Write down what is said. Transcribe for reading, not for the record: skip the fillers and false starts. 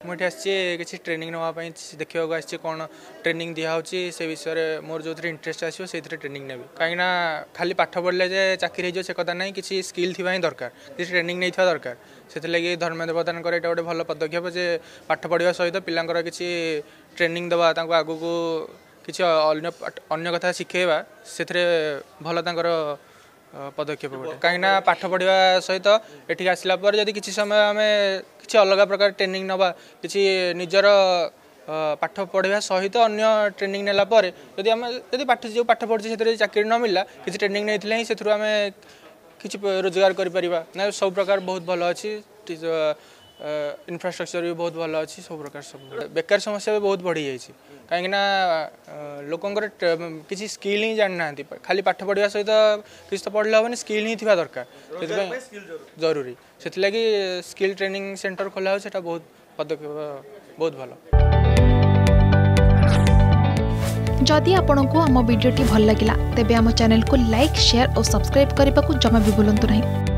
मुझे किसी ट्रेनिंग नापी देखा कौन ट्रेनिंग दिखाई से विषय में मोर जो इंटरेस्ट आसो से ट्रेनिंग नेबी कहीं खाली पाठ पढ़ले जे चाकरी हो कथा ना किसी स्किल थी दरकार किसी ट्रेनिंग नहीं दरकार से लगी धर्मेंद्र प्रधान ये गोटे भल पदक्षेप जे पाठ पढ़ा सहित पिलांकर किसी ट्रेनिंग दवा आगू को किसी अन्य कथा शिखेवा से भल पदक्षेप गोटे कहीं पाठ पढ़ा सहित एठी आसला पर जदि किसी समय आम किसी अलग प्रकार ट्रेनिंग नवा किसी निजर पाठ पढ़ा सहित अन्य ट्रेनिंग नेला पर जदि आम जदि पाठ जो पाठ पढ़े से चाकरी न मिलला किसी ट्रेनिंग नहीं ही से आम किसी रोजगार कर सब प्रकार बहुत भल अच्छी इंफ्रास्ट्रक्चर भी बहुत भल अच्छी सब प्रकार सब बेकार समस्या भी बहुत बढ़ी जाइए कहीं लोकंर किसी स्किल ही जानी ना खाली पाठ पढ़ा सहित किसी तो पढ़ले हेनी स्किल ही थी दरकार जरूरी से लगी स्किल ट्रेनिंग सेंटर खोला हो बहुत पदक्षेप बहुत भल। जदि आपंक आम भिडी भल लगा तेब आम चैनल को लाइक शेयर और सब्सक्राइब करने को जमा भी भूलु नहीं।